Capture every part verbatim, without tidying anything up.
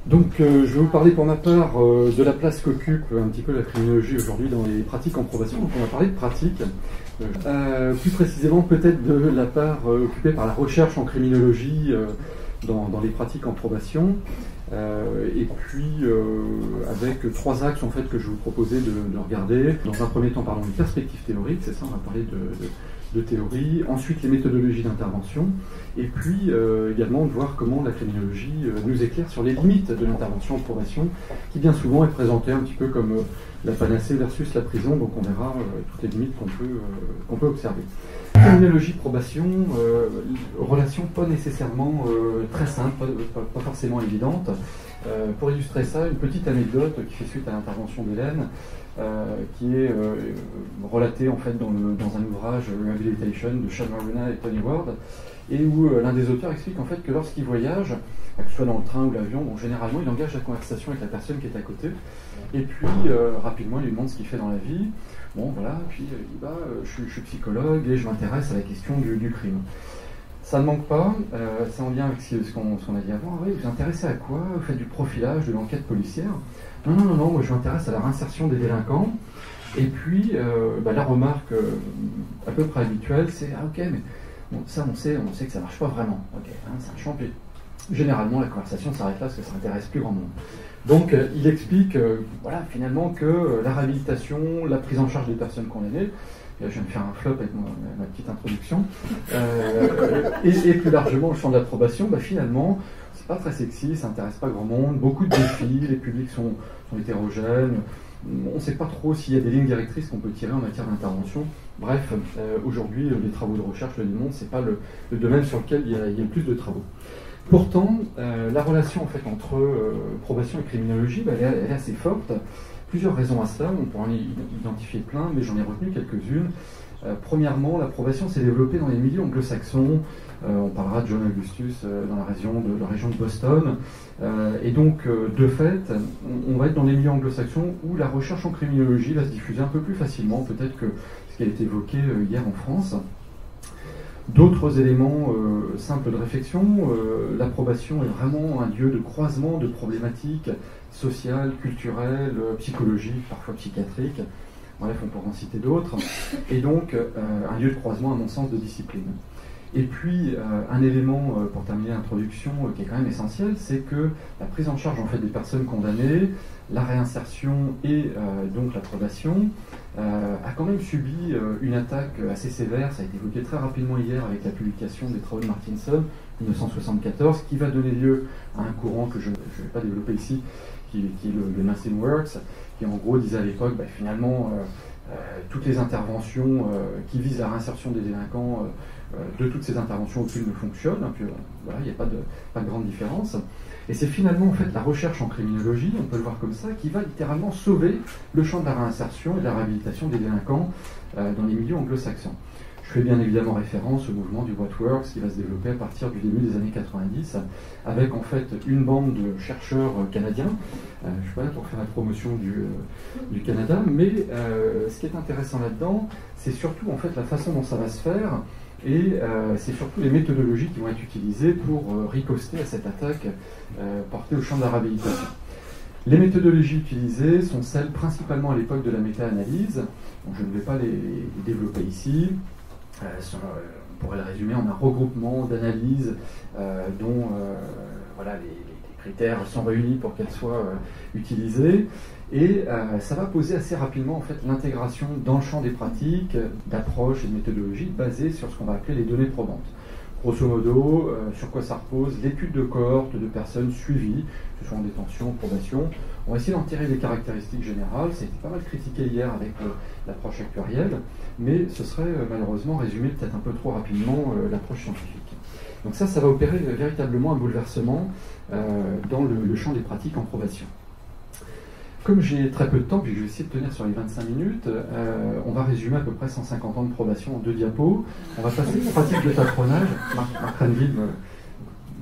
Donc euh, je vais vous parler pour ma part euh, de la place qu'occupe un petit peu la criminologie aujourd'hui dans les pratiques en probation. Donc on va parler de pratiques, euh, plus précisément peut-être de la part euh, occupée par la recherche en criminologie euh, dans, dans les pratiques en probation. Euh, et puis euh, avec trois axes en fait que je vous proposais de, de regarder. Dans un premier temps, parlons des perspectives théoriques, c'est ça, on va parler de, de de théorie, ensuite les méthodologies d'intervention, et puis euh, également de voir comment la criminologie euh, nous éclaire sur les limites de l'intervention en probation, qui bien souvent est présentée un petit peu comme euh, la panacée versus la prison, donc on verra euh, toutes les limites qu'on peut, euh, qu'on peut observer. Criminologie, probation, euh, relation pas nécessairement euh, très simple, pas, pas, pas forcément évidente. Euh, pour illustrer ça, une petite anecdote qui fait suite à l'intervention d'Hélène, Euh, qui est euh, relaté en fait dans, le, dans un ouvrage Rehabilitation de Sean Maruna et Tony Ward, et où euh, l'un des auteurs explique en fait que lorsqu'il voyage, que ce soit dans le train ou l'avion, bon, généralement il engage la conversation avec la personne qui est à côté, et puis euh, rapidement il lui demande ce qu'il fait dans la vie. Bon voilà, puis euh, il dit bah euh, je, suis, je suis psychologue et je m'intéresse à la question du, du crime. Ça ne manque pas, euh, c'est en lien avec ce qu'on qu a dit avant. Ah oui, vous vous intéressez à quoi? Vous faites du profilage, de l'enquête policière? Non, non, non, non, moi je m'intéresse à la réinsertion des délinquants. Et puis, euh, bah, la remarque euh, à peu près habituelle, c'est ah ok, mais bon, ça on sait, on sait que ça ne marche pas vraiment. Ok, hein, c'est un champion. Généralement, la conversation s'arrête là parce que ça n'intéresse plus grand monde. Donc, euh, il explique, euh, voilà, finalement, que euh, la réhabilitation, la prise en charge des personnes condamnées, je viens de faire un flop avec ma, ma petite introduction, euh, et, et plus largement le champ de l'approbation, bah, finalement, c'est pas très sexy, ça n'intéresse pas grand monde, beaucoup de défis, les publics sont, sont hétérogènes, on ne sait pas trop s'il y a des lignes directrices qu'on peut tirer en matière d'intervention. Bref, euh, aujourd'hui, les travaux de recherche le démontrent, c'est pas le, le domaine sur lequel il y a, il y a le plus de travaux. Pourtant, euh, la relation en fait entre euh, probation et criminologie, bah, elle, est, elle est assez forte. Plusieurs raisons à cela, on pourrait en identifier plein, mais j'en ai retenu quelques-unes. Euh, premièrement, la probation s'est développée dans les milieux anglo-saxons. Euh, on parlera de John Augustus euh, dans la région de, la région de Boston. Euh, et donc, euh, de fait, on, on va être dans les milieux anglo-saxons où la recherche en criminologie va se diffuser un peu plus facilement, peut-être que ce qui a été évoqué euh, hier en France. D'autres éléments euh, simples de réflexion, euh, la probation est vraiment un lieu de croisement de problématiques sociales, culturelles, euh, psychologiques, parfois psychiatriques. Bref, on pourra en citer d'autres. Et donc, euh, un lieu de croisement, à mon sens, de discipline. Et puis, euh, un élément, euh, pour terminer l'introduction, euh, qui est quand même essentiel, c'est que la prise en charge en fait, des personnes condamnées, la réinsertion et euh, donc la probation, euh, a quand même subi euh, une attaque assez sévère. Ça a été évoqué très rapidement hier avec la publication des travaux de Martinson, mille neuf cent soixante-quatorze, qui va donner lieu à un courant que je ne vais pas développer ici, qui, qui est le, le Nursing Works, qui en gros disait à l'époque, bah, finalement, euh, euh, toutes les interventions euh, qui visent la réinsertion des délinquants, euh, de toutes ces interventions aucune ne fonctionne, hein, puis, voilà, il n'y a pas de, pas de grande différence. Et c'est finalement en fait la recherche en criminologie, on peut le voir comme ça, qui va littéralement sauver le champ de la réinsertion et de la réhabilitation des délinquants euh, dans les milieux anglo-saxons. Je fais bien évidemment référence au mouvement du Whatworks qui va se développer à partir du début des années quatre-vingt-dix, avec en fait une bande de chercheurs canadiens. Euh, je ne suis pas là pour faire la promotion du, euh, du Canada, mais euh, ce qui est intéressant là-dedans, c'est surtout en fait la façon dont ça va se faire. Et euh, c'est surtout les méthodologies qui vont être utilisées pour euh, riposter à cette attaque euh, portée au champ de la réhabilitation. Les méthodologies utilisées sont celles principalement à l'époque de la méta-analyse. Donc, je ne vais pas les, les développer ici. Euh, sur, euh, on pourrait le résumer en un regroupement d'analyses euh, dont euh, voilà, les, les critères sont réunis pour qu'elles soient euh, utilisées. Et euh, ça va poser assez rapidement en fait, l'intégration dans le champ des pratiques, d'approches et de méthodologies basées sur ce qu'on va appeler les données probantes. Grosso modo, euh, sur quoi ça repose? L'étude de cohortes de personnes suivies, que ce soit en détention, en probation. On va essayer d'en tirer des caractéristiques générales. Ça a été pas mal critiqué hier avec euh, l'approche actuarielle, mais ce serait euh, malheureusement résumer peut-être un peu trop rapidement euh, l'approche scientifique. Donc ça, ça va opérer euh, véritablement un bouleversement euh, dans le, le champ des pratiques en probation. Comme j'ai très peu de temps, puis je vais essayer de tenir sur les vingt-cinq minutes, euh, on va résumer à peu près cent cinquante ans de probation en deux diapos. On va passer aux pratiques de patronage. Marc, Marc Renville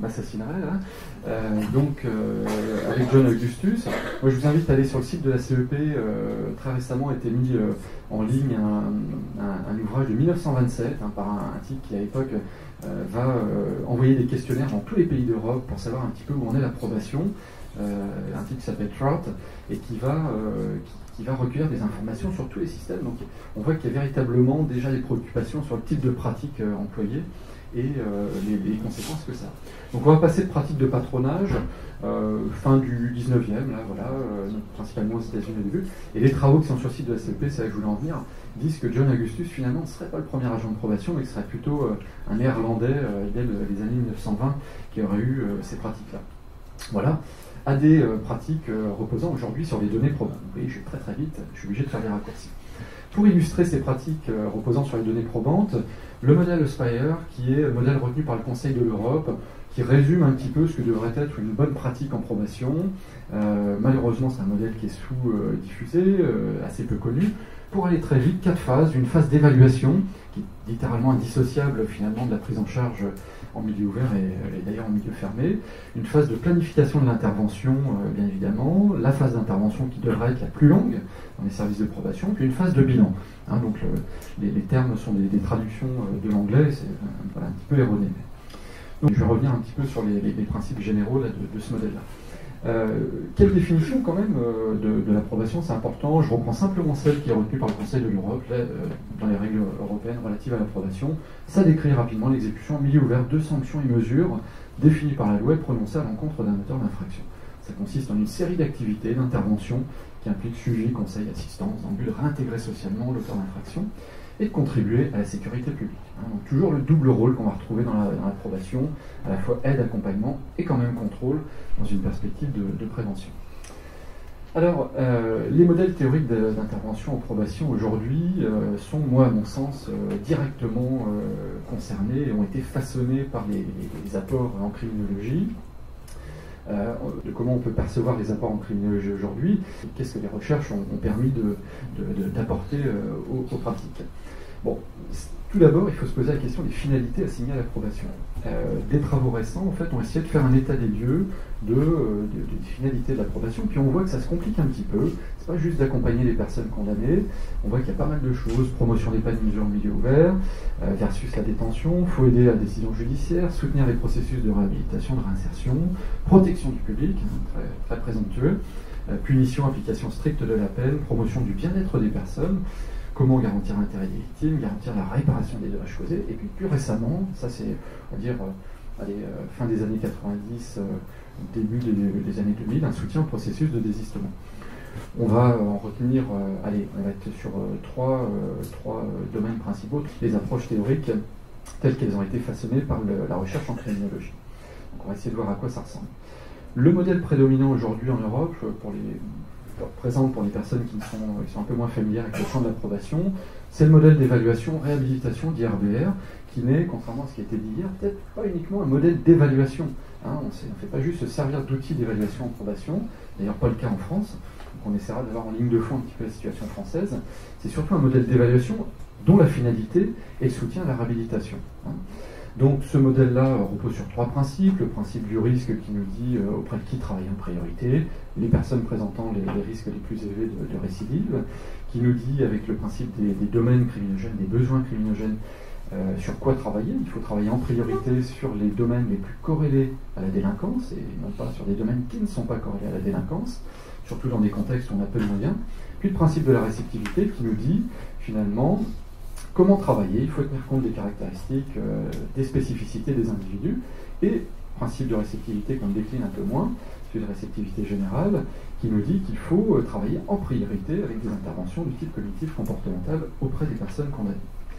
m'assassinerait là. Euh, donc euh, avec John Augustus. Moi je vous invite à aller sur le site de la C E P. Euh, très récemment a été mis euh, en ligne un, un, un ouvrage de mille neuf cent vingt-sept hein, par un, un type qui à l'époque euh, va euh, envoyer des questionnaires dans tous les pays d'Europe pour savoir un petit peu où en est l'approbation. Euh, un type qui s'appelle Trout et qui va, euh, qui, qui va recueillir des informations sur tous les systèmes. Donc on voit qu'il y a véritablement déjà des préoccupations sur le type de pratique euh, employée et euh, les, les conséquences que ça a. Donc on va passer de pratique de patronage, euh, fin du dix-neuvième, là voilà, euh, principalement aux États-Unis au début, et les travaux qui sont sur le site de la C E P, c'est là que je voulais en venir, disent que John Augustus finalement ne serait pas le premier agent de probation, mais que ce serait plutôt euh, un néerlandais euh, dès le, les années mille neuf cent vingt qui aurait eu euh, ces pratiques-là. Voilà. À des euh, pratiques euh, reposant aujourd'hui sur des données probantes. Vous voyez, je vais très très vite, je suis obligé de faire des raccourcis. Pour illustrer ces pratiques euh, reposant sur les données probantes, le modèle Aspire, qui est le modèle retenu par le Conseil de l'Europe, qui résume un petit peu ce que devrait être une bonne pratique en probation. Euh, malheureusement, c'est un modèle qui est sous-diffusé, euh, assez peu connu. Pour aller très vite, quatre phases. Une phase d'évaluation, qui est littéralement indissociable finalement de la prise en charge en milieu ouvert et, et d'ailleurs en milieu fermé. Une phase de planification de l'intervention, euh, bien évidemment. La phase d'intervention qui devrait être la plus longue dans les services de probation. Puis une phase de bilan. Hein, donc le, les, les termes sont des, des traductions de l'anglais, c'est euh, voilà, un petit peu erroné. Donc je vais revenir un petit peu sur les, les, les principes généraux là, de, de ce modèle-là. Euh, quelle définition quand même euh, de, de l'approbation, c'est important. Je reprends simplement celle qui est retenue par le Conseil de l'Europe, là, euh, dans les règles européennes relatives à l'approbation. Ça décrit rapidement l'exécution en milieu ouvert de sanctions et mesures définies par la loi et prononcées à l'encontre d'un auteur d'infraction. Ça consiste en une série d'activités, d'interventions qui impliquent suivi, conseil, assistance, dans le but de réintégrer socialement l'auteur d'infraction et de contribuer à la sécurité publique. Hein, donc toujours le double rôle qu'on va retrouver dans l'approbation, la, à la fois aide, accompagnement et quand même contrôle dans une perspective de, de prévention. Alors, euh, les modèles théoriques d'intervention en probation aujourd'hui euh, sont, moi, à mon sens, euh, directement euh, concernés et ont été façonnés par les, les, les apports en criminologie. Euh, de comment on peut percevoir les apports en criminologie aujourd'hui, qu'est-ce que les recherches ont, ont permis d'apporter euh, aux, aux pratiques. Bon, tout d'abord, il faut se poser la question des finalités assignées à l'approbation. Euh, des travaux récents, en fait, ont essayé de faire un état des lieux de, euh, de, de finalité de l'approbation, puis on voit que ça se complique un petit peu. C'est pas juste d'accompagner les personnes condamnées, on voit qu'il y a pas mal de choses, promotion des pas de mesures en milieu ouvert, euh, versus la détention, il faut aider à la décision judiciaire, soutenir les processus de réhabilitation, de réinsertion, protection du public, très, très présomptueux, euh, punition, application stricte de la peine, promotion du bien-être des personnes, comment garantir l'intérêt des victimes, garantir la réparation des dommages causés, et puis plus récemment, ça c'est, on va dire, euh, allez, euh, fin des années quatre-vingt-dix, euh, début des, des années deux mille, un soutien au processus de désistement. On va en retenir, euh, allez, on va être sur euh, trois, euh, trois euh, domaines principaux, les approches théoriques telles qu'elles ont été façonnées par le, la recherche en criminologie. Donc on va essayer de voir à quoi ça ressemble. Le modèle prédominant aujourd'hui en Europe, pour les présente pour les personnes qui sont, qui sont un peu moins familières avec le champ de l'approbation, c'est le modèle d'évaluation réhabilitation d'I R B R, qui n'est, contrairement à ce qui a été dit hier, peut-être pas uniquement un modèle d'évaluation. Hein, on ne fait pas juste se servir d'outils d'évaluation en probation, d'ailleurs pas le cas en France, donc on essaiera de voir en ligne de fond un petit peu la situation française. C'est surtout un modèle d'évaluation dont la finalité est le soutien à la réhabilitation. Hein. Donc ce modèle-là repose sur trois principes. Le principe du risque qui nous dit euh, auprès de qui travailler en priorité, les personnes présentant les, les risques les plus élevés de, de récidive, qui nous dit avec le principe des, des domaines criminogènes, des besoins criminogènes, euh, sur quoi travailler. Il faut travailler en priorité sur les domaines les plus corrélés à la délinquance, et non pas sur des domaines qui ne sont pas corrélés à la délinquance, surtout dans des contextes où on a peu de moyens. Puis le principe de la réceptivité qui nous dit finalement comment travailler, il faut tenir compte des caractéristiques, euh, des spécificités des individus, et principe de réceptivité qu'on décline un peu moins, celui de réceptivité générale, qui nous dit qu'il faut euh, travailler en priorité avec des interventions du type cognitif comportemental auprès des personnes condamnées.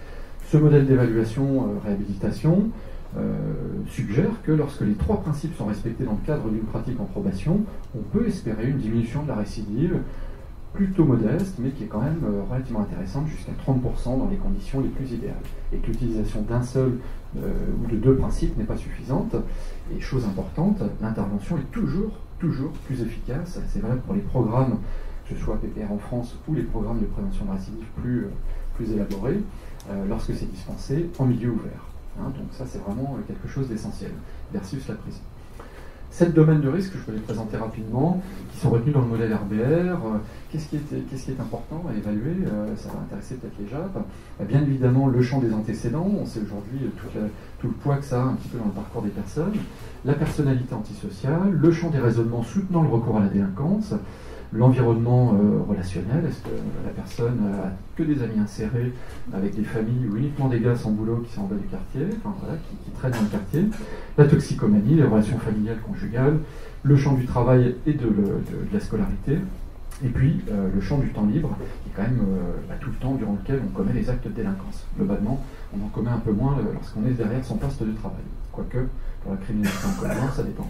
Ce modèle d'évaluation euh, réhabilitation euh, suggère que lorsque les trois principes sont respectés dans le cadre d'une pratique en probation, on peut espérer une diminution de la récidive plutôt modeste, mais qui est quand même euh, relativement intéressante, jusqu'à trente pour cent dans les conditions les plus idéales. Et que l'utilisation d'un seul euh, ou de deux principes n'est pas suffisante. Et chose importante, l'intervention est toujours, toujours plus efficace. C'est valable pour les programmes, que ce soit P P R en France ou les programmes de prévention de récidive plus, euh, plus élaborés, euh, lorsque c'est dispensé en milieu ouvert. Hein, donc ça, c'est vraiment quelque chose d'essentiel, versus la prison. Sept domaines de risque, je peux les présenter rapidement, qui sont retenus dans le modèle R B R. Qu'est-ce qui est, qu'est-ce qui est important à évaluer? Ça va intéresser peut-être les J A P. Bien évidemment, le champ des antécédents. On sait aujourd'hui tout, tout le poids que ça a un petit peu dans le parcours des personnes. La personnalité antisociale, le champ des raisonnements soutenant le recours à la délinquance, l'environnement euh, relationnel, est-ce que la personne a que des amis insérés avec des familles ou uniquement des gars sans boulot qui sont en bas du quartier, enfin voilà, qui, qui traînent dans le quartier, la toxicomanie, les relations familiales, conjugales, le champ du travail et de, le, de, de la scolarité, et puis euh, le champ du temps libre, qui est quand même euh, bah, tout le temps durant lequel on commet les actes de délinquance. Globalement, on en commet un peu moins euh, lorsqu'on est derrière son poste de travail, quoique pour la criminalité en commun, ça dépend.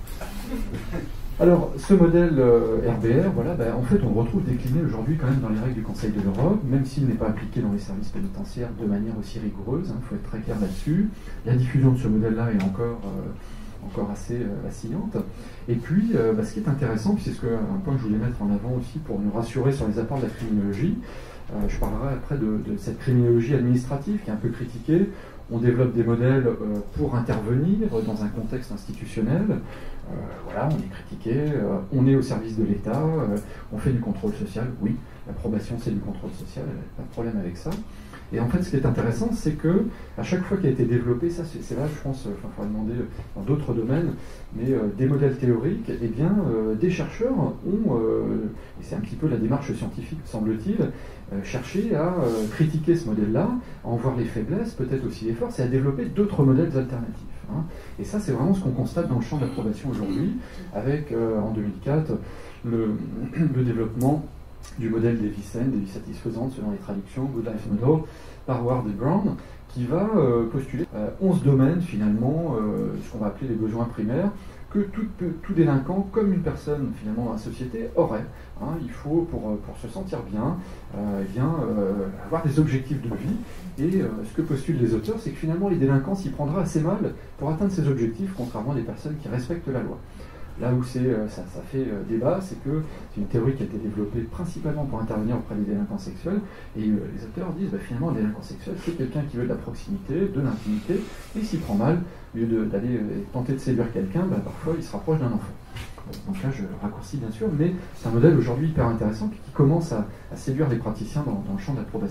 Alors, ce modèle euh, R B R, voilà, ben, en fait, on le retrouve décliné aujourd'hui quand même dans les règles du Conseil de l'Europe, même s'il n'est pas appliqué dans les services pénitentiaires de manière aussi rigoureuse, il hein, faut être très clair là-dessus. La diffusion de ce modèle-là est encore, euh, encore assez euh, vacillante. Et puis, euh, ben, ce qui est intéressant, puis c'est ce que, un point que je voulais mettre en avant aussi pour nous rassurer sur les apports de la criminologie, euh, je parlerai après de, de cette criminologie administrative qui est un peu critiquée. On développe des modèles euh, pour intervenir dans un contexte institutionnel. Euh, voilà, on est critiqué, euh, on est au service de l'État, euh, on fait du contrôle social. Oui, la probation c'est du contrôle social, pas de problème avec ça. Et en fait, ce qui est intéressant, c'est que à chaque fois qu'il a été développé, ça c'est là, je pense, il faudra demander dans d'autres domaines, mais euh, des modèles théoriques, eh bien, euh, des chercheurs ont, euh, et c'est un petit peu la démarche scientifique, semble-t-il, euh, cherché à euh, critiquer ce modèle-là, à en voir les faiblesses, peut-être aussi les forces, et à développer d'autres modèles alternatifs. Hein. Et ça, c'est vraiment ce qu'on constate dans le champ d'approbation aujourd'hui, avec, euh, en deux mille quatre, le, le développement du modèle des vies saines, des vies satisfaisantes, selon les traductions, Good Life Model, par Ward et Brown, qui va euh, postuler euh, onze domaines, finalement, euh, ce qu'on va appeler les besoins primaires, que tout, tout délinquant, comme une personne, finalement, dans la société, aurait. Hein, il faut, pour, pour se sentir bien, euh, bien euh, avoir des objectifs de vie. Et euh, ce que postulent les auteurs, c'est que finalement, les délinquants s'y prendraient assez mal pour atteindre ces objectifs, contrairement à des personnes qui respectent la loi. Là où c'est, ça, ça fait euh, débat, c'est que c'est une théorie qui a été développée principalement pour intervenir auprès des délinquants sexuels, et euh, les auteurs disent bah, finalement un délinquant sexuel c'est quelqu'un qui veut de la proximité, de l'intimité, et s'il prend mal, au lieu d'aller euh, tenter de séduire quelqu'un, bah, parfois il se rapproche d'un enfant. Bon, donc là je raccourcis bien sûr, mais c'est un modèle aujourd'hui hyper intéressant qui commence à, à séduire les praticiens dans, dans le champ d'approbation.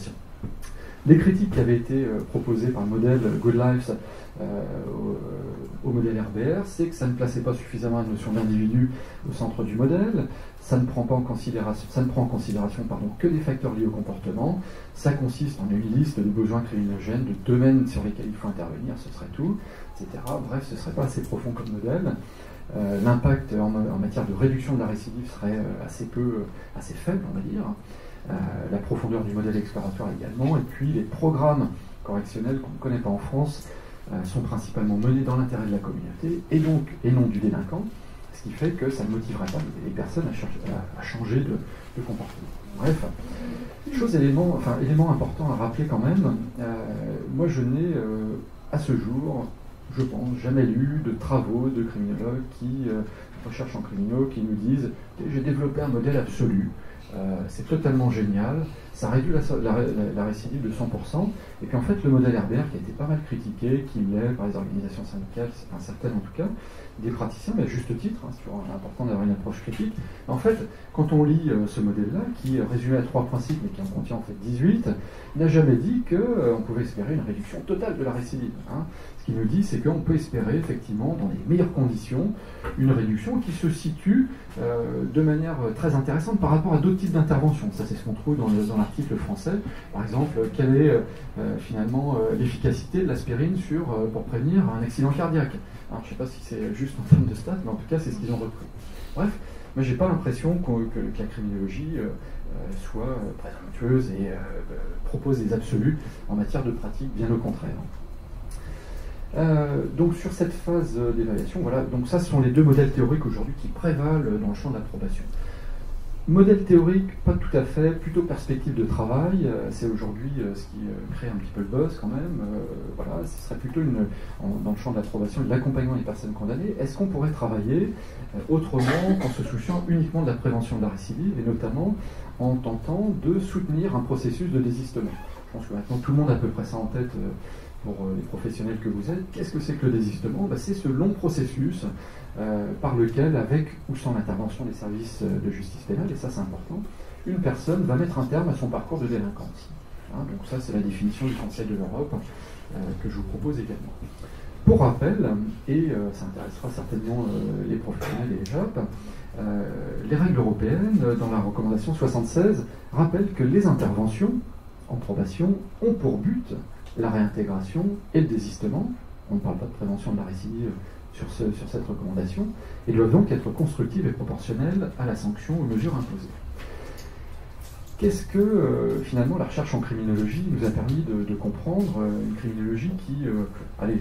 Les critiques qui avaient été euh, proposées par le modèle Good Life euh, au, au modèle R B R, c'est que ça ne plaçait pas suffisamment la notion d'individu au centre du modèle, ça ne prend pas en considération, ça ne prend en considération pardon, que des facteurs liés au comportement, ça consiste en une liste de besoins criminogènes, de domaines sur lesquels il faut intervenir, ce serait tout, et cetera. Bref, ce ne serait pas assez profond comme modèle. Euh, L'impact en, en matière de réduction de la récidive serait euh, assez peu, euh, assez faible, on va dire. Euh, la profondeur du modèle exploratoire également, et puis les programmes correctionnels qu'on ne connaît pas en France euh, sont principalement menés dans l'intérêt de la communauté, et donc, et non du délinquant, ce qui fait que ça ne motiverait pas les personnes à, chercher, à, à changer de, de comportement. Bref, chose élément, enfin, élément important à rappeler quand même, euh, moi je n'ai euh, à ce jour, je pense, jamais lu de travaux de criminologues qui euh, recherchent en criminaux, qui nous disent j'ai développé un modèle absolu. Euh, c'est totalement génial, ça réduit la, la, la, la récidive de cent pour cent, et puis en fait le modèle R B R qui a été pas mal critiqué, qui l'est par les organisations syndicales, enfin certaines en tout cas, des praticiens, mais à juste titre, hein, c'est toujours important d'avoir une approche critique. En fait, quand on lit euh, ce modèle-là, qui est résumé à trois principes, mais qui en contient en fait dix-huit, n'a jamais dit qu'on euh, pouvait espérer une réduction totale de la récidive. Hein. Ce qu'il nous dit, c'est qu'on peut espérer effectivement, dans les meilleures conditions, une réduction qui se situe euh, de manière très intéressante par rapport à d'autres types d'interventions. Ça, c'est ce qu'on trouve dans, dans l'article français. Par exemple, quelle est euh, finalement euh, l'efficacité de l'aspirine sur, euh, pour prévenir un accident cardiaque. Alors, je ne sais pas si c'est juste en termes de stats, mais en tout cas, c'est ce qu'ils ont repris. Bref, moi, j'ai pas l'impression qu que, que la criminologie euh, soit euh, présomptueuse et euh, propose des absolus en matière de pratique, bien au contraire. Euh, donc sur cette phase d'évaluation, voilà, donc ça ce sont les deux modèles théoriques aujourd'hui qui prévalent dans le champ de l'approbation. Modèle théorique, pas tout à fait, plutôt perspective de travail, euh, c'est aujourd'hui euh, ce qui euh, crée un petit peu le buzz quand même, euh, voilà, ce serait plutôt une, en, dans le champ de l'approbation et de l'accompagnement des personnes condamnées. Est-ce qu'on pourrait travailler euh, autrement qu'en se souciant uniquement de la prévention de la récidive et notamment en tentant de soutenir un processus de désistement? Je pense que maintenant tout le monde a à peu près ça en tête, euh, pour euh, les professionnels que vous êtes. Qu'est-ce que c'est que le désistement? Ben, c'est ce long processus euh, par lequel, avec ou sans l'intervention des services de justice pénale, et ça c'est important, une personne va mettre un terme à son parcours de délinquance. Hein, donc ça c'est la définition du Conseil de l'Europe euh, que je vous propose également. Pour rappel, et euh, ça intéressera certainement euh, les professionnels et les J A P, euh, les règles européennes, dans la recommandation soixante-seize, rappellent que les interventions en probation ont pour but la réintégration et le désistement. On ne parle pas de prévention de la récidive sur, ce, sur cette recommandation, et doivent donc être constructives et proportionnelles à la sanction ou mesure imposée. Qu'est-ce que, euh, finalement, la recherche en criminologie nous a permis de, de comprendre? euh, Une criminologie qui, euh, allez,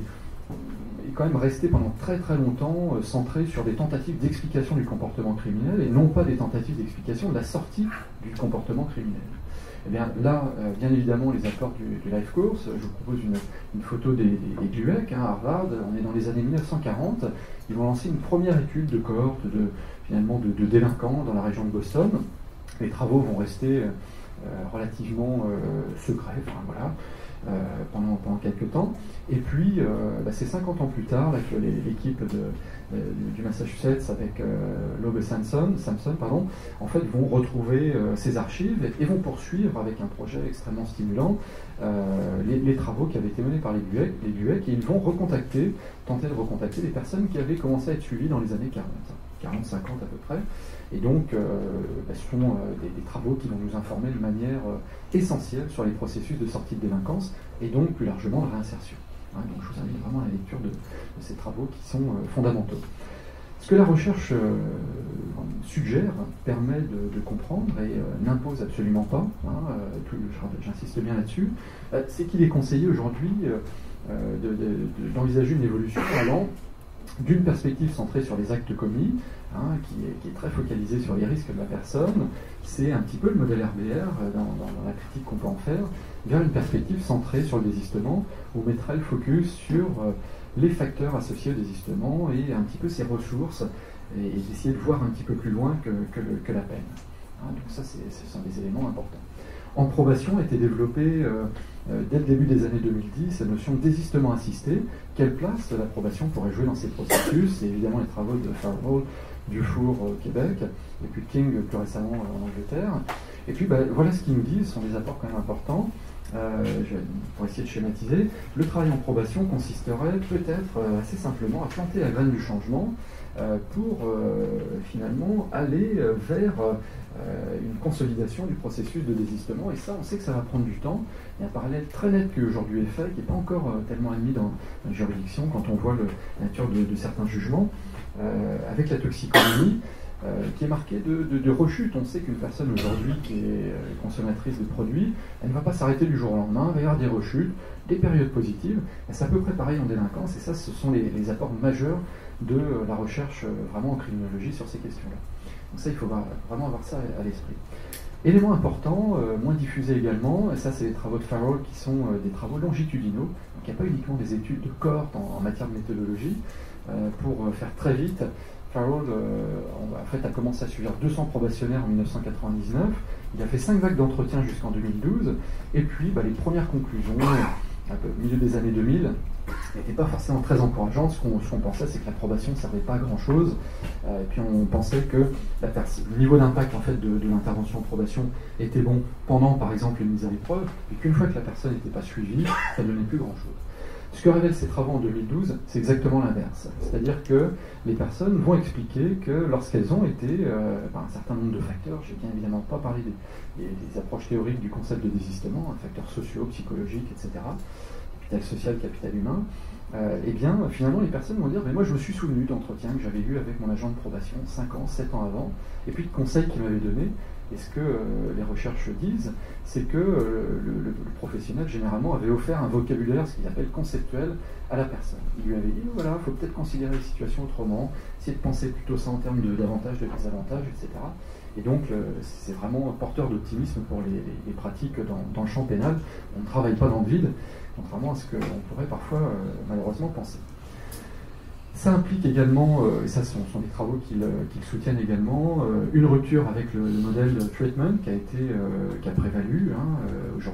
est quand même restée pendant très très longtemps euh, centrée sur des tentatives d'explication du comportement criminel et non pas des tentatives d'explication de la sortie du comportement criminel. Eh bien là, euh, bien évidemment, les apports du, du Life Course, je vous propose une, une photo des, des, des G L U E C, hein, Harvard, on est dans les années mille neuf cent quarante, ils vont lancer une première étude de cohorte de, finalement, de, de délinquants dans la région de Boston. Les travaux vont rester euh, relativement euh, secrets, enfin, voilà, euh, pendant, pendant quelques temps. Et puis, euh, bah, c'est cinquante ans plus tard là, que l'équipe de, de, du Massachusetts avec euh, Loeb Samson, Samson pardon, en fait, vont retrouver euh, ces archives et, et vont poursuivre avec un projet extrêmement stimulant euh, les, les travaux qui avaient été menés par les G L U E C, et ils vont recontacter, tenter de recontacter des personnes qui avaient commencé à être suivies dans les années quarante, quarante cinquante à peu près. Et donc, euh, bah, ce sont euh, des, des travaux qui vont nous informer de manière euh, essentielle sur les processus de sortie de délinquance et donc plus largement de réinsertion. Hein, donc, je vous invite vraiment à la lecture de, de ces travaux qui sont euh, fondamentaux. Ce que la recherche euh, suggère, permet de, de comprendre et euh, n'impose absolument pas, hein, euh, j'insiste bien là-dessus, euh, c'est qu'il est conseillé aujourd'hui euh, de, de, de, d'envisager une évolution allant d'une perspective centrée sur les actes commis, hein, qui, est, qui est très focalisée sur les risques de la personne, c'est un petit peu le modèle R B R dans, dans, dans la critique qu'on peut en faire, vers une perspective centrée sur le désistement, où on mettrait le focus sur euh, les facteurs associés au désistement et un petit peu ses ressources, et, et d'essayer de voir un petit peu plus loin que, que, le, que la peine. Hein, donc ça, c'est, ce sont des éléments importants. En probation a été développée euh, euh, dès le début des années deux mille dix la notion de désistement assisté. Quelle place la probation pourrait jouer dans ces processus? C'est évidemment les travaux de Farrell, Dufour au Québec, et puis King plus récemment en Angleterre. Et puis bah, voilà ce qu'ils nous disent, ce sont des apports quand même importants. Euh, je, pour essayer de schématiser, le travail en probation consisterait peut-être euh, assez simplement à planter la graine du changement euh, pour euh, finalement aller euh, vers euh, une consolidation du processus de désistement. Et ça, on sait que ça va prendre du temps. Il y a un parallèle très net qui aujourd'hui est fait, qui n'est pas encore euh, tellement admis dans la juridiction quand on voit le, la nature de, de certains jugements, euh, avec la toxicomanie. Euh, qui est marqué de, de, de rechute. On sait qu'une personne aujourd'hui qui est euh, consommatrice de produits, elle ne va pas s'arrêter du jour au lendemain, il va y avoir des rechutes, des périodes positives, et c'est à peu près pareil en délinquance, et ça ce sont les, les apports majeurs de euh, la recherche euh, vraiment en criminologie sur ces questions-là. Donc ça il faut vraiment avoir ça à, à l'esprit. Élément important, euh, moins diffusé également, et ça c'est les travaux de Farrell qui sont euh, des travaux longitudinaux, donc il n'y a pas uniquement des études de cohorte en, en matière de méthodologie, euh, pour euh, faire très vite. Farrell euh, en fait, a commencé à suivre deux cents probationnaires en mille neuf cent quatre-vingt-dix-neuf, il a fait cinq vagues d'entretien jusqu'en deux mille douze, et puis bah, les premières conclusions, au milieu des années deux mille, n'étaient pas forcément très encourageantes. Ce qu'on, ce qu'on pensait, c'est que la probation ne servait pas à grand-chose, euh, et puis on pensait que la pers- le niveau d'impact en fait, de, de l'intervention en probation était bon pendant, par exemple, une mise à l'épreuve, et qu'une fois que la personne n'était pas suivie, ça ne donnait plus grand-chose. Ce que révèlent ces travaux en deux mille douze, c'est exactement l'inverse. C'est-à-dire que les personnes vont expliquer que lorsqu'elles ont été, euh, par un certain nombre de facteurs, j'ai bien évidemment pas parlé des, des, des approches théoriques du concept de désistement, facteurs sociaux, psychologiques, et cetera, capital social, capital humain, euh, eh bien, finalement, les personnes vont dire, mais moi je me suis souvenu d'entretiens que j'avais eu avec mon agent de probation cinq ans, sept ans avant, et puis de conseils qu'il m'avait donnés. Et ce que euh, les recherches disent, c'est que euh, le, le, le professionnel, généralement, avait offert un vocabulaire, ce qu'il appelle conceptuel, à la personne. Il lui avait dit, voilà, il faut peut-être considérer les situations autrement, essayer de penser plutôt ça en termes de, d'avantages, de désavantages, et cetera. Et donc, euh, c'est vraiment porteur d'optimisme pour les, les, les pratiques dans, dans le champ pénal. On ne travaille pas dans le vide, contrairement à ce qu'on pourrait parfois, euh, malheureusement, penser. Ça implique également, euh, et ça ce sont, sont des travaux qui le, qui le soutiennent également, euh, une rupture avec le, le modèle treatment qui a, été, euh, qui a prévalu hein, euh, aujourd'hui, qui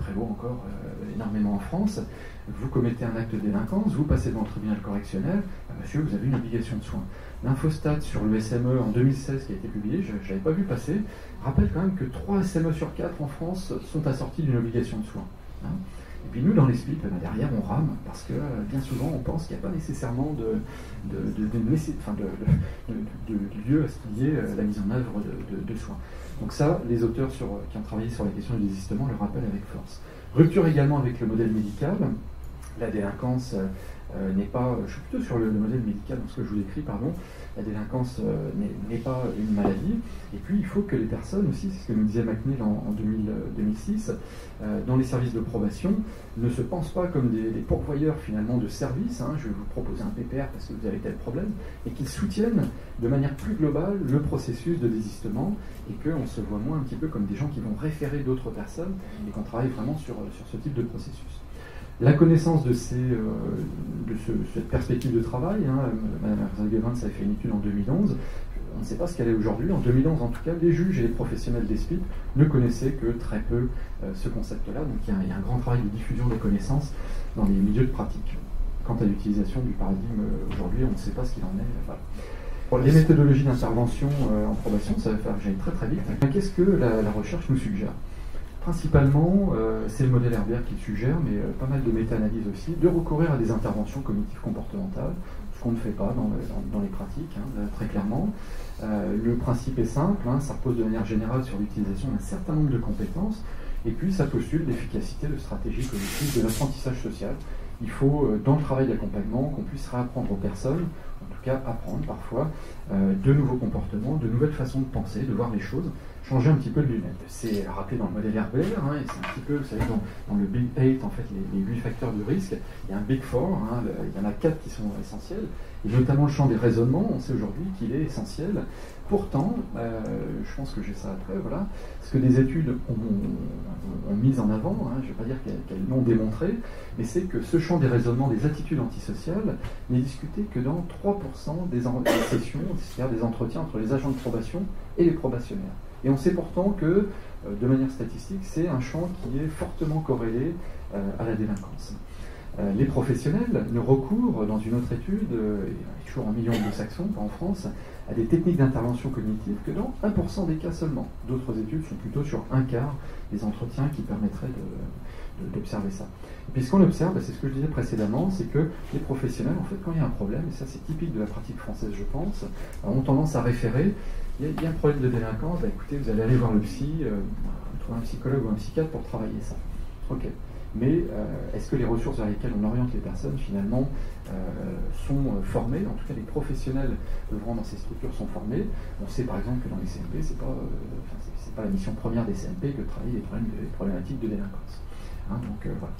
prévaut encore euh, énormément en France. Vous commettez un acte de délinquance, vous passez devant le tribunal correctionnel, ah, monsieur, vous avez une obligation de soins. L'infostat sur le S M E en deux mille seize qui a été publié, je n'avais pas vu passer, rappelle quand même que trois S M E sur quatre en France sont assortis d'une obligation de soins. Hein. Et puis nous, dans les S P I P, ben derrière, on rame, parce que euh, bien souvent, on pense qu'il n'y a pas nécessairement de, de, de, de, de, enfin de, de, de, de lieu à ce qu'il y ait euh, la mise en œuvre de, de, de soins. Donc ça, les auteurs sur, qui ont travaillé sur la question du désistement le rappellent avec force. Rupture également avec le modèle médical. La délinquance euh, n'est pas, je suis plutôt sur le, le modèle médical, dans ce que je vous décris, pardon, la délinquance euh, n'est pas une maladie, et puis il faut que les personnes aussi, c'est ce que nous disait McNeil en, en deux mille six, euh, dans les services de probation, ne se pensent pas comme des, des pourvoyeurs finalement de services, hein, je vais vous proposer un P P R parce que vous avez tel problème, et qu'ils soutiennent de manière plus globale le processus de désistement, et qu'on se voit moins un petit peu comme des gens qui vont référer d'autres personnes, et qu'on travaille vraiment sur, sur ce type de processus. La connaissance de, ces, euh, de ce, cette perspective de travail, hein, Mme Herzog-Evans avait fait une étude en deux mille onze, on ne sait pas ce qu'elle est aujourd'hui. En deux mille onze, en tout cas, les juges et les professionnels des S P I P ne connaissaient que très peu euh, ce concept-là. Donc il y, a, il y a un grand travail de diffusion des connaissances dans les milieux de pratique. Quant à l'utilisation du paradigme euh, aujourd'hui, on ne sait pas ce qu'il en est. Voilà. Pour les méthodologies d'intervention euh, en probation, ça va faire que j'aille très très vite. Qu'est-ce que la, la recherche nous suggère ? Principalement, euh, c'est le modèle Herbert qui le suggère, mais euh, pas mal de méta-analyses aussi, de recourir à des interventions cognitives comportementales, ce qu'on ne fait pas dans, dans, dans les pratiques, hein, là, très clairement. Euh, le principe est simple, hein, ça repose de manière générale sur l'utilisation d'un certain nombre de compétences, et puis ça postule l'efficacité de stratégies cognitives de l'apprentissage social. Il faut, euh, dans le travail d'accompagnement, qu'on puisse réapprendre aux personnes, en tout cas apprendre parfois, euh, de nouveaux comportements, de nouvelles façons de penser, de voir les choses, changer un petit peu de lunettes. C'est rappelé dans le modèle Herbert, hein, et c'est un petit peu, vous savez, dans, dans le Big Eight, en fait, les, les huit facteurs de risque, il y a un Big Four, hein, le, il y en a quatre qui sont essentiels, et notamment le champ des raisonnements, on sait aujourd'hui qu'il est essentiel. Pourtant, euh, je pense que j'ai ça après, voilà, ce que des études ont, ont, ont mis en avant, hein, je ne vais pas dire qu'elles qu'elles l'ont démontré, mais c'est que ce champ des raisonnements, des attitudes antisociales, n'est discuté que dans trois pour cent des, en, des sessions, c'est-à-dire des entretiens entre les agents de probation et les probationnaires. Et on sait pourtant que, euh, de manière statistique, c'est un champ qui est fortement corrélé euh, à la délinquance. Euh, les professionnels ne recourent, dans une autre étude, euh, et toujours en millions de saxons, pas en France, à des techniques d'intervention cognitive que dans un pour cent des cas seulement. D'autres études sont plutôt sur un quart des entretiens qui permettraient de, de, d'observer ça. Et puis ce qu'on observe, c'est ce que je disais précédemment, c'est que les professionnels, en fait, quand il y a un problème, et ça c'est typique de la pratique française, je pense, ont tendance à référer. Il y a, il y a un problème de délinquance, bah, écoutez, vous allez aller voir le psy, euh, trouver un psychologue ou un psychiatre pour travailler ça. Ok. Mais euh, est-ce que les ressources vers lesquelles on oriente les personnes, finalement, euh, sont formées? En tout cas, les professionnels œuvrant dans ces structures sont formés. On sait par exemple que dans les C M P, ce n'est pas, euh, c'est, c'est pas la mission première des C M P que de travailler les, problèmes, les problématiques de délinquance. Hein, donc euh, voilà.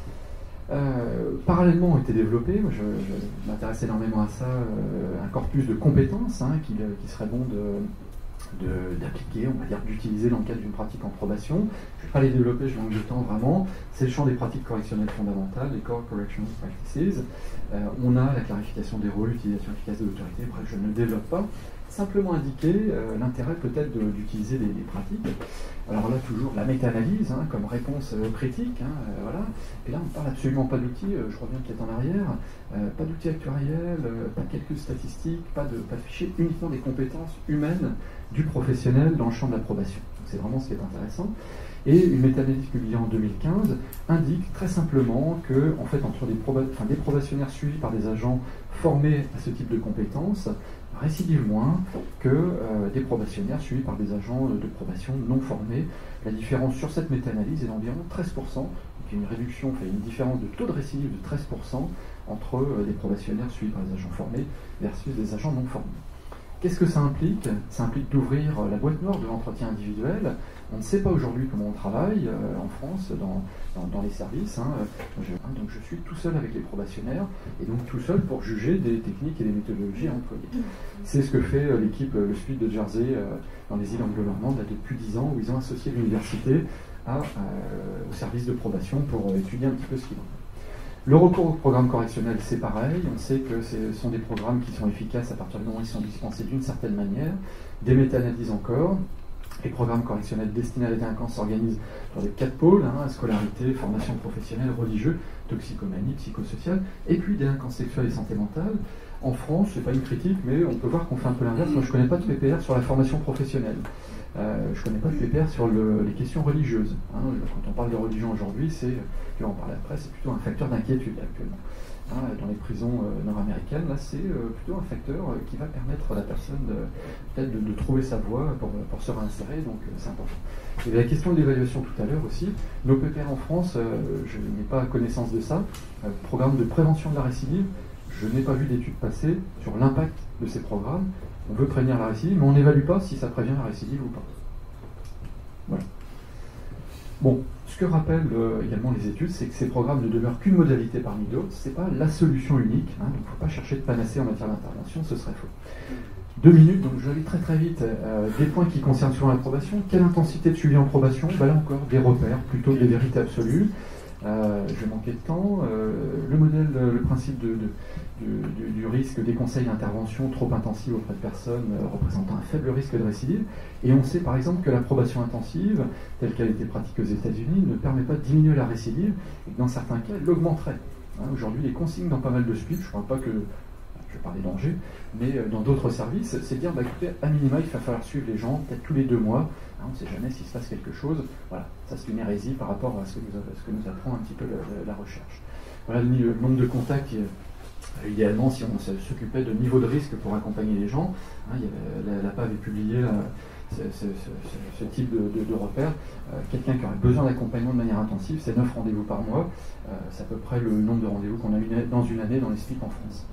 Euh, parallèlement ont été développés, moi je, je m'intéresse énormément à ça, euh, un corpus de compétences hein, qu'il qui serait bon de, de, d'appliquer, on va dire d'utiliser dans le cadre d'une pratique en probation. Je ne vais pas les développer, je manque de temps vraiment. C'est le champ des pratiques correctionnelles fondamentales, les Core Correctional Practices. Euh, on a la clarification des rôles, l'utilisation efficace de l'autorité, bref, je ne le développe pas. Simplement indiquer euh, l'intérêt peut-être de, d'utiliser des, des pratiques. Alors là, toujours la méta-analyse hein, comme réponse euh, critique. Hein, euh, voilà. Et là, on ne parle absolument pas d'outils, euh, je reviens peut-être en arrière, euh, pas d'outils actuariels, euh, pas de calcul statistique, pas de, pas de fichiers, uniquement des compétences humaines du professionnel dans le champ de l'approbation. C'est vraiment ce qui est intéressant. Et une méta-analyse publiée en deux mille quinze indique très simplement que, en fait, entre des, proba- enfin, des probationnaires suivis par des agents formés à ce type de compétences, récidive moins que euh, des probationnaires suivis par des agents de probation non formés. La différence sur cette méta-analyse est d'environ treize pour cent, donc il y a une réduction, enfin une différence de taux de récidive de treize pour cent entre euh, des probationnaires suivis par des agents formés versus des agents non formés. Qu'est-ce que ça implique? Ça implique d'ouvrir la boîte noire de l'entretien individuel. On ne sait pas aujourd'hui comment on travaille euh, en France, dans, dans, dans les services. Hein. Je, hein, donc je suis tout seul avec les probationnaires, et donc tout seul pour juger des techniques et des méthodologies à employer. C'est ce que fait euh, l'équipe, euh, le S P I P de Jersey, euh, dans les îles anglo-normandes, depuis dix ans, où ils ont associé l'université à, euh, au service de probation pour euh, étudier un petit peu ce qu'il en est. Le recours au programme correctionnel, c'est pareil. On sait que ce sont des programmes qui sont efficaces à partir du moment où ils sont dispensés d'une certaine manière. Des méta-analyses encore. Les programmes correctionnels destinés à la délinquance s'organisent sur les quatre pôles, hein, scolarité, formation professionnelle, religieux, toxicomanie, psychosociale, et puis délinquance sexuelle et santé mentale. En France, c'est pas une critique, mais on peut voir qu'on fait un peu l'inverse. Moi, je ne connais pas de P P R sur la formation professionnelle. Euh, je ne connais pas de P P R sur le, les questions religieuses. Hein. Quand on parle de religion aujourd'hui, c'est, tu vas en parler après, c'est plutôt un facteur d'inquiétude actuellement. Hein, dans les prisons euh, nord-américaines, là, c'est euh, plutôt un facteur euh, qui va permettre à la personne de, peut-être de, de trouver sa voie pour, pour se réinsérer, donc euh, c'est important. Il y avait la question de l'évaluation tout à l'heure aussi. Nos P P R en France, euh, je n'ai pas connaissance de ça. Euh, programme de prévention de la récidive, je n'ai pas vu d'études passées sur l'impact de ces programmes. On veut prévenir la récidive, mais on n'évalue pas si ça prévient la récidive ou pas. Voilà. Bon, ce que rappellent euh, également les études, c'est que ces programmes ne demeurent qu'une modalité parmi d'autres. Ce n'est pas la solution unique, hein, donc il ne faut pas chercher de panacée en matière d'intervention, ce serait faux. Deux minutes, donc je vais aller très très vite. Euh, des points qui concernent souvent la probation. Quelle intensité de suivi en probation? Ben là encore, des repères, plutôt que des vérités absolues. Euh, je vais manquer de temps. Euh, le modèle, le principe de, de, de, du, du risque des conseils d'intervention trop intensifs auprès de personnes euh, représentant un faible risque de récidive. Et on sait par exemple que la probation intensive, telle qu'elle a été pratiquée aux États-Unis, ne permet pas de diminuer la récidive, et que dans certains cas, elle l'augmenterait. Hein, aujourd'hui, les consignes dans pas mal de S P I P, je ne parle pas que, je vais parler d'Angers, mais euh, dans d'autres services, c'est dire, bah, écoutez, à minima, il va falloir suivre les gens, peut-être tous les deux mois. On ne sait jamais s'il se passe quelque chose. Voilà, ça c'est une hérésie par rapport à ce que nous, ce que nous apprend un petit peu la, la recherche. Voilà le nombre de contacts. Euh, idéalement, si on s'occupait de niveau de risque pour accompagner les gens, hein, il y avait, la, la P A V avait publié euh, ce, ce, ce, ce type de, de, de repère. Euh, Quelqu'un qui aurait besoin d'accompagnement de manière intensive, c'est neuf rendez-vous par mois. Euh, c'est à peu près le nombre de rendez-vous qu'on a eu dans une année dans les S P I P en France.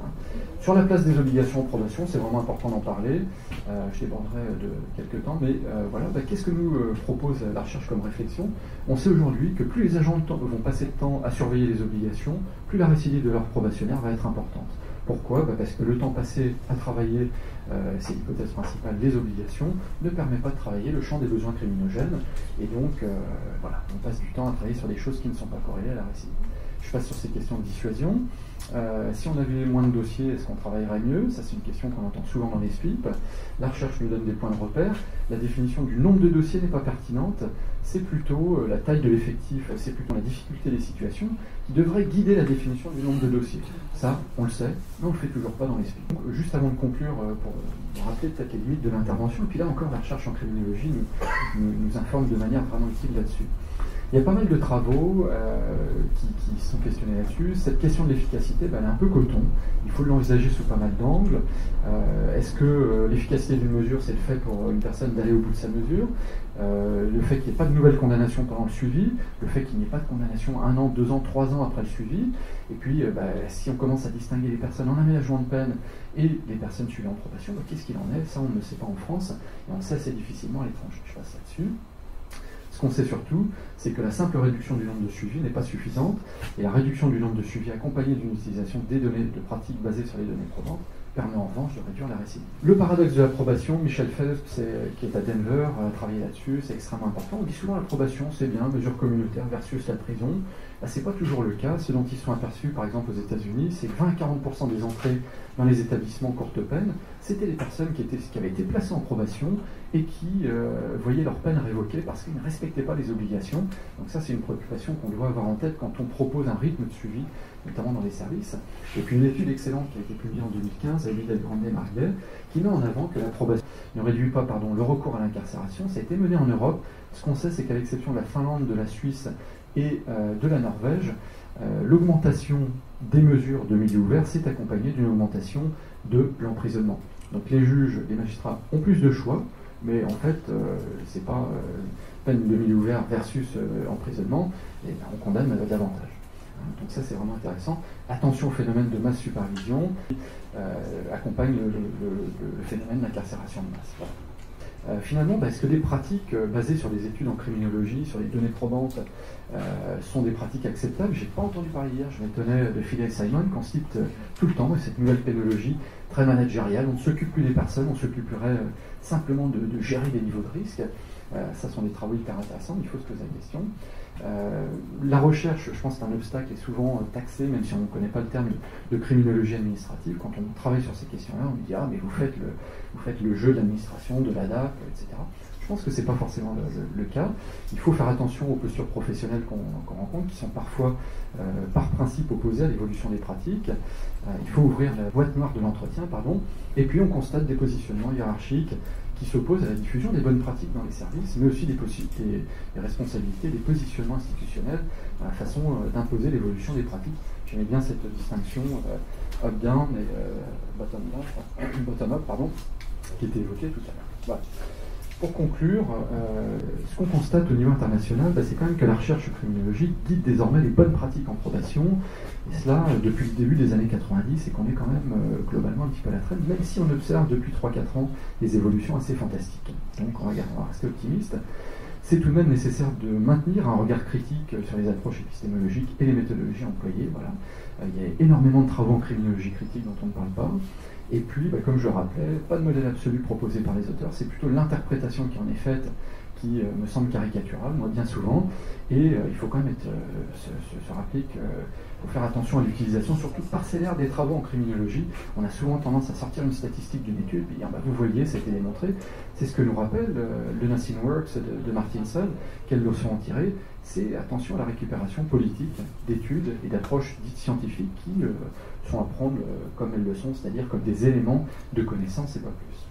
Sur la place des obligations en probation, c'est vraiment important d'en parler. Euh, je déborderai de quelques temps, mais euh, voilà, bah, qu'est-ce que nous euh, propose la recherche comme réflexion? On sait aujourd'hui que plus les agents de temps, vont passer de temps à surveiller les obligations, plus la récidive de leur probationnaire va être importante. Pourquoi? Bah, parce que le temps passé à travailler, euh, c'est l'hypothèse principale, les obligations, ne permet pas de travailler le champ des besoins criminogènes, et donc euh, voilà, on passe du temps à travailler sur des choses qui ne sont pas corrélées à la récidive. Je passe sur ces questions de dissuasion. Euh, si on avait moins de dossiers, est-ce qu'on travaillerait mieux? Ça, c'est une question qu'on entend souvent dans les S P I P. La recherche nous donne des points de repère. La définition du nombre de dossiers n'est pas pertinente. C'est plutôt euh, la taille de l'effectif, c'est plutôt la difficulté des situations qui devrait guider la définition du nombre de dossiers. Ça, on le sait, mais on ne le fait toujours pas dans les S P I P. Donc, juste avant de conclure, euh, pour euh, rappeler peut-être les limites de l'intervention, et puis là encore, la recherche en criminologie nous, nous, nous informe de manière vraiment utile là-dessus. Il y a pas mal de travaux euh, qui, qui sont questionnés là-dessus. Cette question de l'efficacité, ben, elle est un peu coton. Il faut l'envisager sous pas mal d'angles. Euh, Est-ce que euh, l'efficacité d'une mesure, c'est le fait pour une personne d'aller au bout de sa mesure? euh, Le fait qu'il n'y ait pas de nouvelles condamnations pendant le suivi? Le fait qu'il n'y ait pas de condamnation un an, deux ans, trois ans après le suivi? Et puis, euh, ben, si on commence à distinguer les personnes en aménagement de peine et les personnes suivies en probation, ben, qu'est-ce qu'il en est? Ça, on ne le sait pas en France. Et on le sait assez difficilement à l'étranger. Je passe là-dessus. Ce qu'on sait surtout, c'est que la simple réduction du nombre de suivis n'est pas suffisante, et la réduction du nombre de suivis accompagnée d'une utilisation des données de pratiques basées sur les données probantes permet en revanche de réduire la récidive. Le paradoxe de la probation, Michel Phelps, qui est à Denver, a travaillé là-dessus, c'est extrêmement important. On dit souvent la probation, c'est bien, mesure communautaire versus la prison. Là, ce n'est pas toujours le cas. Ce dont ils sont aperçus, par exemple, aux États-Unis, c'est que vingt à quarante pour cent des entrées dans les établissements courte peine, c'était les personnes qui, étaient, qui avaient été placées en probation et qui euh, voyaient leur peine révoquée parce qu'ils ne respectaient pas les obligations. Donc ça, c'est une préoccupation qu'on doit avoir en tête quand on propose un rythme de suivi, notamment dans les services. Et puis une étude excellente qui a été publiée en deux mille quinze, avec Del Grande et Marguet, qui met en avant que la probation ne réduit pas pardon, le recours à l'incarcération. Ça a été mené en Europe. Ce qu'on sait, c'est qu'à l'exception de la Finlande, de la Suisse et euh, de la Norvège, euh, l'augmentation des mesures de milieu ouvert s'est accompagnée d'une augmentation de l'emprisonnement. Donc les juges, les magistrats ont plus de choix, mais en fait, euh, c'est pas euh, peine de milieu ouvert versus euh, emprisonnement, et ben, on condamne euh, davantage. Hein, donc ça, c'est vraiment intéressant. Attention au phénomène de masse supervision, euh, accompagne le, le, le, le phénomène d'incarcération de masse. Voilà. Euh, finalement, bah, est-ce que des pratiques euh, basées sur des études en criminologie, sur les données probantes, euh, sont des pratiques acceptables? J'ai pas entendu parler hier, je m'étonnais de Phil et Simon, qu'on cite euh, tout le temps, cette nouvelle pénologie très managériale. On ne s'occupe plus des personnes, on s'occuperait euh, simplement de, de gérer les niveaux de risque. Euh, ça sont des travaux hyper intéressants, il faut se poser la question. Euh, la recherche, je pense, c'est un obstacle, est souvent euh, taxé, même si on ne connaît pas le terme de, de criminologie administrative. Quand on travaille sur ces questions-là, on dit « Ah, mais vous faites le, vous faites le jeu de l'administration, de l'A D A P, et cetera » Je pense que ce n'est pas forcément le, le, le cas. Il faut faire attention aux postures professionnelles qu'on qu'on rencontre, qui sont parfois, euh, par principe, opposées à l'évolution des pratiques. Euh, il faut ouvrir la boîte noire de l'entretien, pardon, et puis on constate des positionnements hiérarchiques qui s'opposent à la diffusion des bonnes pratiques dans les services, mais aussi des, des, des responsabilités, des positionnements institutionnels, à la façon euh, d'imposer l'évolution des pratiques. J'aimais bien cette distinction euh, up-down et euh, bottom-up, bottom-up, pardon, qui était évoquée tout à l'heure. Voilà. Pour conclure, euh, ce qu'on constate au niveau international, bah, c'est quand même que la recherche criminologique guide désormais les bonnes pratiques en probation, et cela euh, depuis le début des années quatre-vingt-dix, et qu'on est quand même euh, globalement un petit peu à la traîne, même si on observe depuis trois à quatre ans des évolutions assez fantastiques. Donc on va, on va rester optimiste. C'est tout de même nécessaire de maintenir un regard critique sur les approches épistémologiques et les méthodologies employées. Voilà. Euh, il y a énormément de travaux en criminologie critique dont on ne parle pas. Et puis, bah, comme je le rappelais, pas de modèle absolu proposé par les auteurs, c'est plutôt l'interprétation qui en est faite qui euh, me semble caricaturale, moi bien souvent, et euh, il faut quand même être, euh, se, se, se rappeler qu'il faut faire attention à l'utilisation, surtout parcellaire des travaux en criminologie. On a souvent tendance à sortir une statistique d'une étude, et dire bah, vous voyez, c'était démontré. C'est ce que nous rappelle euh, le Nothing Works de, de Martinson. Quelle leçon en tirer? C'est attention à la récupération politique d'études et d'approches dites scientifiques qui euh, sont à prendre euh, comme elles le sont, c'est-à-dire comme des éléments de connaissance et pas plus.